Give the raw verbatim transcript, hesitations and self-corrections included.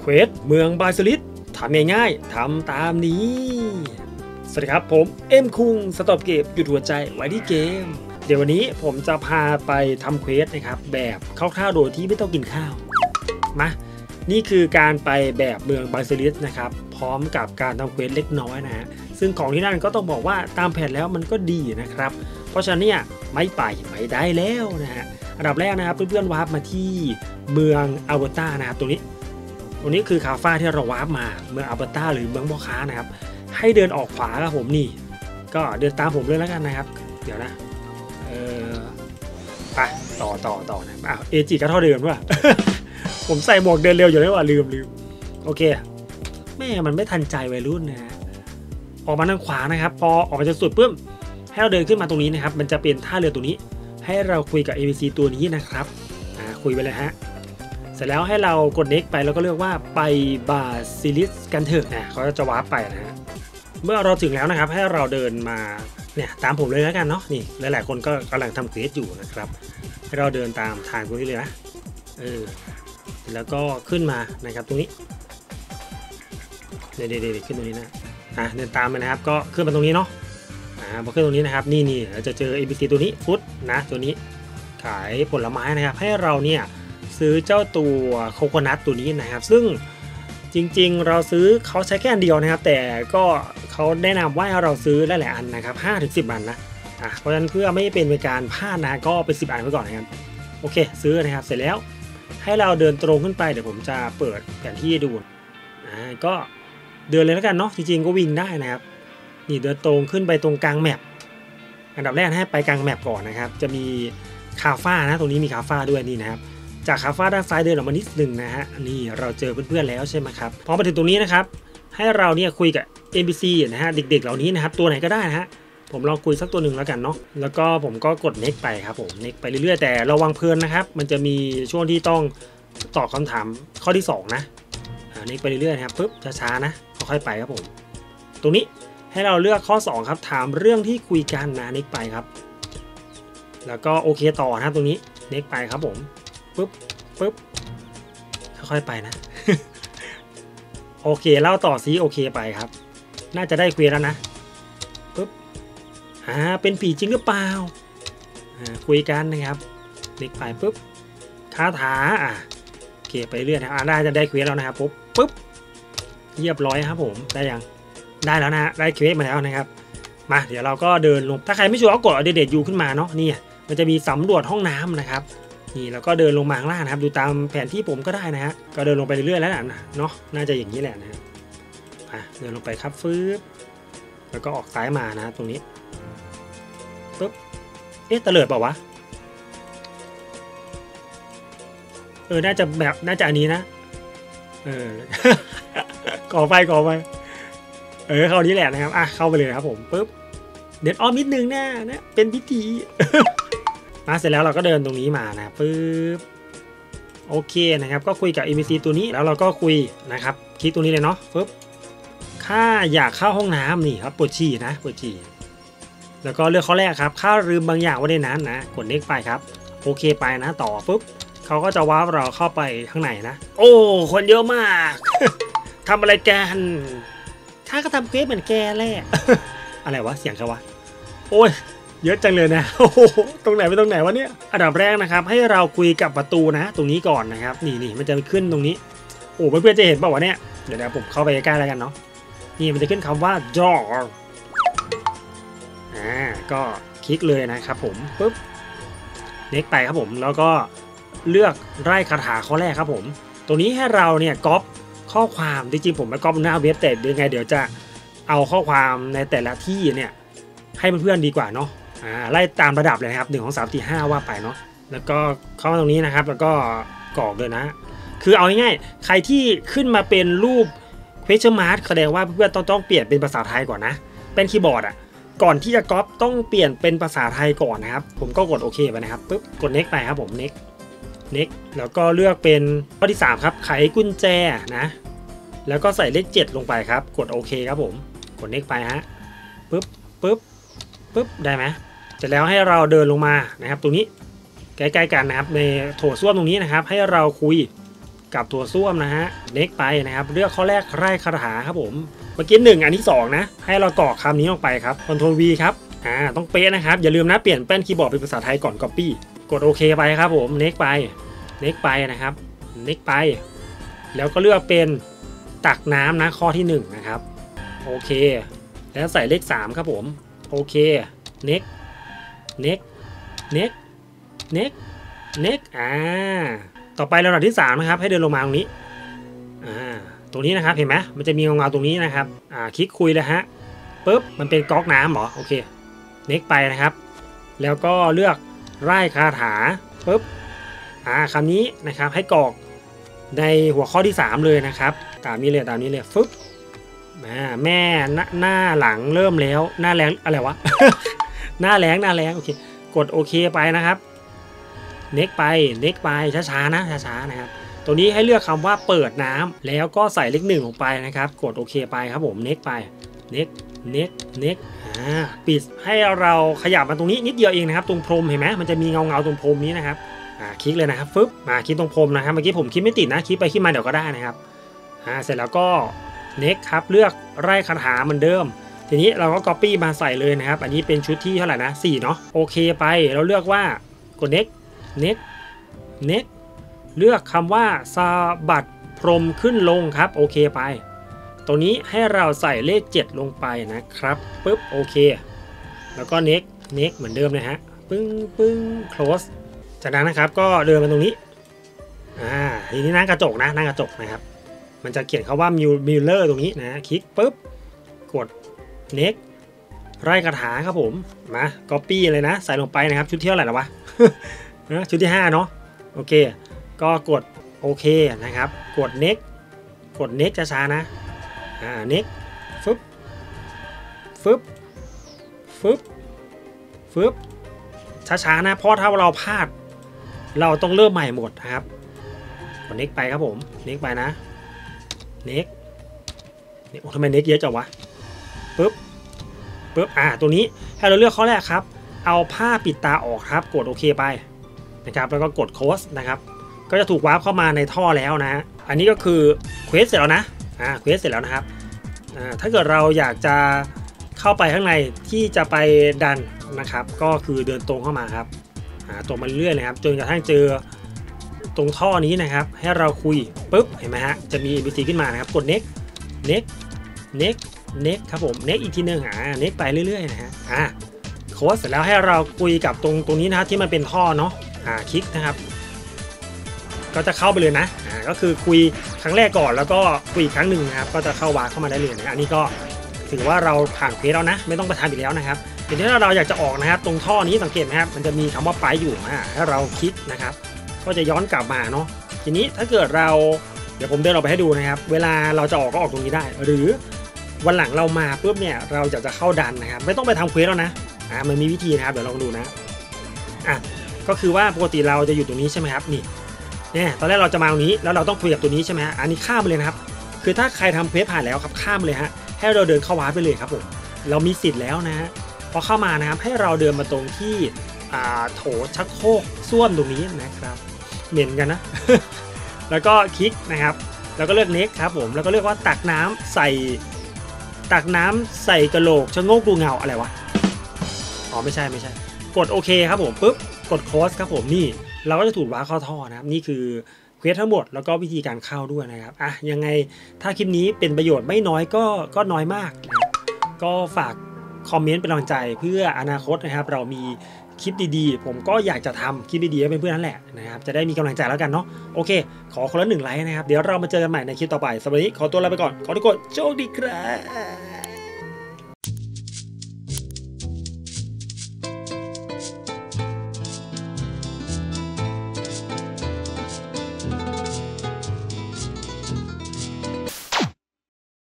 เควสเมืองบาซิลิสทำง่ายๆทำตามนี้สวัสดีครับผมเอ็มคุงสต็อปเกมหยุดหัวใจไว้ที่เกมเดี๋ยววันนี้ผมจะพาไปทำเควสนะครับแบบคร่าวๆโดยที่ไม่ต้องกินข้าวมานี่คือการไปแบบเมืองบาซิลิสนะครับพร้อมกับการทำเควสเล็กน้อยนะฮะซึ่งของที่นั่นก็ต้องบอกว่าตามแผนแล้วมันก็ดีนะครับเพราะฉะนั้นเนี่ยไม่ไปไม่ได้แล้วนะฮะอันดับแรกนะครับเพื่อนๆวาร์ปมาที่เมืองอัลเบอร์ตานะครับตรงนี้ตรงนี้คือคาฟ้าที่เราวาร์ปมาเมืองอัลเบอร์ตาหรือเมืองพ่อค้านะครับให้เดินออกขวาครับผมนี่ก็เดินตามผมเลยแล้วกันนะครับเดี๋ยวนะเออไปต่อต่อต่อนะอ้าวเอจิก็เท่าเดิมด้วย ผมใส่หมวกเดินเร็วอยู่แล้วว่าลืมลืมโอเคแม่มันไม่ทันใจวัยรุ่นนะฮะออกมาทางขวานะครับพอออกมาจากสุดปุ๊บให้เราเดินขึ้นมาตรงนี้นะครับมันจะเป็นท่าเรือตรงนี้ให้เราคุยกับ เอ พี ซี ตัวนี้นะครับอ่าคุยไปเลยฮะเสร็จแล้วให้เรากด next ไปแล้วก็เลือกว่าไปบาซิลิสกันเถอะนะเขาจะวาร์ปไปนะฮะเมื่อเราถึงแล้วนะครับให้เราเดินมาเนี่ยตามผมเลยแล้วกันเนาะนี่หลายๆคนก็กำลังทำเควสอยู่นะครับให้เราเดินตามทางตรงนี้เลยนะเออแล้วก็ขึ้นมานะครับตรงนี้เดี๋ยวเดี๋ยวขึ้นตรงนี้นะอ่ะเดินตามไปนะครับก็ขึ้นมาตรงนี้เนาะอ่าพอขึ้นตรงนี้นะครับนี่นี่เราจะเจอ เอ พี ซี ตัวนี้ฟุตนะตัวนี้ขายผลไม้นะครับให้เราเนี่ยซื้อเจ้าตัวโคโคนัทตัวนี้นะครับซึ่งจริงๆเราซื้อเขาใช้แค่อันเดียวนะครับแต่ก็เขาแนะนำว่าเราซื้อได้หลายอันนะครับห้าถึงสิบอันนะอ่ะเพราะฉะนั้นเพื่อไม่เป็นการพลาดนะก็เป็นสิบอันไว้ก่อนนะครับโอเคซื้อนะครับเสร็จแล้วให้เราเดินตรงขึ้นไปเดี๋ยวผมจะเปิดแผนที่ดูอ่าก็เดินเลยแล้วกันเนาะจริงๆก็วิ่งได้นะครับนี่เดินตรงขึ้นไปตรงกลางแมปอันดับแรกให้ไปกลางแมปก่อนนะครับจะมีคาฟ้านะตรงนี้มีคาฟ้าด้วยนี่นะครับจากคาฟ้าด้านซ้ายเดินออกมานิดหนึ่งนะฮะนี่เราเจอเพื่อนๆแล้วใช่ไหมครับพอมาถึงตรงนี้นะครับให้เราเนี่ยคุยกับ เอ็น พี ซี นะฮะเด็กๆเหล่านี้นะครับตัวไหนก็ได้นะฮะผมลองคุยสักตัวหนึ่งแล้วกันเนาะแล้วก็ผมก็กด next ไปครับผม next ไปเรื่อยๆแต่ระวังเพลินนะครับมันจะมีช่วงที่ต้องตอบคำถามข้อที่สองนะอ่า next ไปเรื่อยๆนะครับปึ๊บช้าๆนะค่อยๆไปครับผมตรงนี้ให้เราเลือกข้อสองครับถามเรื่องที่คุยกันนะ next ไปครับแล้วก็โอเคต่อนะตรงนี้ next ไปครับผมปึ๊บปึ๊บค่อยๆไปนะ โอเคเล่าต่อซิโอเคไปครับน่าจะได้คุยแล้วนะปึ๊บอ่าเป็นผีจริงหรือเปล่าอ่าคุยกันนะครับเล็กไปปึ๊บคาถาอ่ะโอเคไปเรื่อยนะอ่าได้จะได้คุยแล้วนะครับปุ๊บปึ๊บเรียบร้อยครับผมได้ยังได้แล้วนะได้เควสมาแล้วนะครับมาเดี๋ยวเราก็เดินลงถ้าใครไม่ชัวร์ก็กดเอาเด็ดๆยูขึ้นมาเนาะนี่มันจะมีสำรวจห้องน้ำนะครับนี่แล้วก็เดินลงมาข้างล่างนะครับดูตามแผนที่ผมก็ได้นะฮะก็เดินลงไปเรื่อยๆแล้วนะเนาะน่าจะอย่างนี้แหละนะอ่ะเดินลงไปครับฟืบแล้วก็ออกซ้ายมานะตรงนี้ปึ๊บเอ๊ะตะเลิดเปล่าวะเออน่าจะแบบน่าจะอันนี้นะเออ ก่อไฟก่อไฟเออเข้านี้แหละนะครับอ่ะเข้าไปเลยครับผมปึ๊บเดินอ้อมนิดนึงนะนะเป็นพิธี มาเสร็จแล้วเราก็เดินตรงนี้มานะปึ๊บโอเคนะครับก็คุยกับ เอ็ม พี ซี ตัวนี้แล้วเราก็คุยนะครับคลิกตรงนี้เลยเนาะปึ๊บข้าอยากเข้าห้องน้ำนี่ครับปวดฉี่นะปวดฉี่แล้วก็เลือกข้อแรกครับข้าลืมบางอย่างไว้ในนั้นนะกด next ไปครับโอเคไปนะต่อปุ๊บเขาก็จะวาร์ปเราเข้าไปข้างในนะโอ้คนเยอะมาก ทำอะไรกันข้าก็ทำเควสเหมือนแกแหละ อะไรวะเสียงเขาวะโอ้ยเยอะจังเลยนะโอ้โหตรงไหนไปตรงไหนวะเนี่ยอันดับแรกนะครับให้เราคุยกับประตูนะตรงนี้ก่อนนะครับนี่นี่มันจะขึ้นตรงนี้โอ้เพื่อนๆจะเห็นป่าววะเนี่ยเดี๋ยวผมเข้าไปใกล้ๆแล้วกันเนาะนี่มันจะขึ้นคำว่า door อ่าก็คลิกเลยนะครับผมปุ๊บ next ไปครับผมแล้วก็เลือกไล่คาถาข้อแรกครับผมตรงนี้ให้เราเนี่ยก๊อปข้อความจริงๆผมไม่ก๊อปหน้าเว็บแต่ยังไงเดี๋ยวจะเอาข้อความในแต่ละที่เนี่ยให้เพื่อนๆดีกว่าเนาะอ่าไล่ตามระดับเลยครับหนึ่งสองสามสี่ห้าว่าไปเนาะแล้วก็เข้ามาตรงนี้นะครับแล้วก็กรอกเลยนะคือเอาง่ายๆใครที่ขึ้นมาเป็นรูป question mark แสดงว่าเพื่อนต้องต้องเปลี่ยนเป็นภาษาไทยก่อนนะเป็นคีย์บอร์ดอ่ะก่อนที่จะก๊อปต้องเปลี่ยนเป็นภาษาไทยก่อนนะครับผมก็กดโอเคไปนะครับปุ๊บกด next ไปครับผม next next แล้วก็เลือกเป็นข้อที่สามครับไขกุญแจนะแล้วก็ใส่เลขเจ็ดลงไปครับกดโอเคครับผมกด next ไปฮะปุ๊บปุ๊บปุ๊บได้ไหมเสร็จแล้วให้เราเดินลงมานะครับตรงนี้ใกล้ๆกันนะครับในโถส้วมตรงนี้นะครับให้เราคุยกับตัวส้วมนะฮะเน็กไปนะครับเลือกข้อแรกไร่คาถาครับผมเมื่อกี้หนึ่งอันที่สองนะให้เรากรอกคำนี้ลงไปครับ คอนโทรล วี ครับอ่าต้องเป๊ะนะครับอย่าลืมนะเปลี่ยนแป้นคีย์บอร์ดเป็นภาษาไทยก่อน Copy กดโอเคไปครับผมเน็กไปเน็กไปนะครับเน็กไปแล้วก็เลือกเป็นตักน้ำนะข้อที่หนึ่งนะครับโอเคแล้วใส่เลขสามครับผมโอเคเน็กเน็กเน็กเน็กเน็กอ่าต่อไปลำดับที่สามนะครับให้เดินลงมาตรงนี้อ่าตรงนี้นะครับเห็นไหมมันจะมีเงาๆตรงนี้นะครับอ่าคลิกคุยเลยฮะปุ๊บมันเป็นก๊อกน้ำเหรอโอเคเน็กไปนะครับแล้วก็เลือกไร่คาถาปุ๊บอ่าคำนี้นะครับให้กรอกในหัวข้อที่สามเลยนะครับตามนี้เลยตามนี้เลยฟึบแม่หน้าหลังเริ่มแล้วหน้าแรงอะไรวะ หน้าแรงหน้าแรงโอเคกดโอเคไปนะครับเน็กไปเน็กไปช้าๆนะช้าๆนะครับตัวนี้ให้เลือกคำว่าเปิดน้ำแล้วก็ใส่เลขหนึ่งลงไปนะครับกดโอเคไปครับผมเน็กไปเน็กเน็กเน็กอ่าปิดให้เราขยับมาตรงนี้นิดเดียวเองนะครับตรงพรมเห็นไหมมันจะมีเงาเงาตรงพรมนี้นะครับอ่าคลิกเลยนะครับฟึบมาคลิกตรงพรมนะครับเมื่อกี้ผมคลิกไม่ติดนะคลิกไปคลิกมาเดี๋ยวก็ได้นะครับอ่าเสร็จแล้วก็เน็กครับเลือกไร่คาถาเหมือนเดิมทีนี้เราก็ Copy มาใส่เลยนะครับอันนี้เป็นชุดที่เท่าไหร่นะสี่เนาะโอเคไปเราเลือกว่ากดเน็กเน็กเน็กเลือกคำว่าสะบัดพรมขึ้นลงครับโอเคไปตรงนี้ให้เราใส่เลขเจ็ดลงไปนะครับปึ๊บโอเคแล้วก็เน็กเน็กเหมือนเดิมนะฮะปึ้งปึ้ง close จากนั้นนะครับก็เดินมาตรงนี้อ่าทีนี้หน้ากระจกนะหน้ากระจกนะครับมันจะเขียนคำว่า mirror ตรงนี้นะคลิกปึ๊บกดเน็กไร่คาถาครับผมมา copy เลยนะใส่ลงไปนะครับชุดเที่ยวอะไรแล้ววะ ชุดที่ห้าเนาะโอเคก็กดโอเคนะครับกด next กด next ช้าๆนะอ่า next ฟึบฟึบฟึบฟึบช้าๆนะเพราะถ้าเราพลาดเราต้องเริ่มใหม่หมดนะครับกด next ไปครับผม next ไปนะ next เนี่ยโอ้ทำไม next เยอะจังวะปึ๊บปึ๊บอ่าตัวนี้ให้เราเลือกข้อแรกครับเอาผ้าปิดตาออกครับกดโอเคไปนะครับแล้วก็กดโค้ดนะครับก็จะถูกวาร์ปเข้ามาในท่อแล้วนะอันนี้ก็คือเควสเสร็จแล้วนะอ่าเควสเสร็จแล้วนะครับอ่าถ้าเกิดเราอยากจะเข้าไปข้างในที่จะไปดันนะครับก็คือเดินตรงเข้ามาครับอ่าตรงมาเรื่อยๆนะครับจนกระทั่งเจอตรงท่อนี้นะครับให้เราคุยปุ๊บเห็นไหมฮะจะมี เอ็ม บี ซี ขึ้นมานะครับกด next next next next ครับผม next อีกทีนึงอ่า next ไปเรื่อยๆนะฮะอ่าโค้ดเสร็จแล้วให้เราคุยกับตรงตรงนี้นะครับที่มันเป็นท่อเนาะอ่าคลิกนะครับก็จะเข้าไปเลยนะอ่าก็คือคุยครั้งแรกก่อนแล้วก็คุยอีกครั้งหนึ่งนะครับก็จะเข้าวาร์ปเข้ามาได้เลยนะอันนี้ก็ถือว่าเราผ่านเควสแล้วนะไม่ต้องไปทำอีกแล้วนะครับทีนี้ถ้าเราอยากจะออกนะครับตรงท่อนี้สังเกตไหมครับมันจะมีคำว่าไปอยู่อ่าถ้าเราคลิกนะครับก็จะย้อนกลับมาเนาะทีนี้ถ้าเกิดเราเดี๋ยวผมเดินออกไปให้ดูนะครับเวลาเราจะออกก็ออกตรงนี้ได้หรือวันหลังเรามาปุ๊บเนี่ยเราจะจะเข้าดันนะครับไม่ต้องไปทำเควสแล้วนะอ่ามันมีวิธีนะครับเดี๋ยวลองดูนะอ่ะก็คือว่าปกติเราจะอยู่ตรงนี้ใช่ไหมครับนี่เนี่ยตอนแรกเราจะมาตรงนี้แล้วเราต้องคุยกับตัวนี้ใช่ไหมฮะอันนี้ข้ามไปเลยนะครับคือถ้าใครทำเควสผ่านแล้วครับข้ามเลยฮะให้เราเดินเข้าวาร์ปไปเลยครับผมเรามีสิทธิ์แล้วนะฮะพอเข้ามานะครับให้เราเดินมาตรงที่อ่าโถชักโครกส้วมตรงนี้นะครับเหม็นกันนะ แล้วก็คลิกนะครับแล้วก็เลือก next ครับผมแล้วก็เลือกว่าตักน้ำใส่ตักน้ำใส่กระโหลกชะโงกดูเงาอะไรวะอ๋อไม่ใช่ไม่ใช่กดโอเคครับผมปุ๊บกดโค้ดครับผมนี่เราก็จะถูกวาร์ปเข้าท่อนะครับนี่คือเควสทั้งหมดแล้วก็วิธีการเข้าด้วยนะครับอ่ะยังไงถ้าคลิปนี้เป็นประโยชน์ไม่น้อยก็ก็น้อยมากนะก็ฝากคอมเมนต์เป็นกำลังใจเพื่ออนาคตนะครับเรามีคลิปดีๆผมก็อยากจะทำคลิปดีๆให้เพื่อนๆนั่นแหละนะครับจะได้มีกำลังใจแล้วกันเนาะโอเคขอคนละหนึ่งไลค์นะครับเดี๋ยวเรามาเจอกันใหม่ในคลิปต่อไปสำหรับวันนี้ขอตัวลาไปก่อนขอทุกคนโชคดีครับ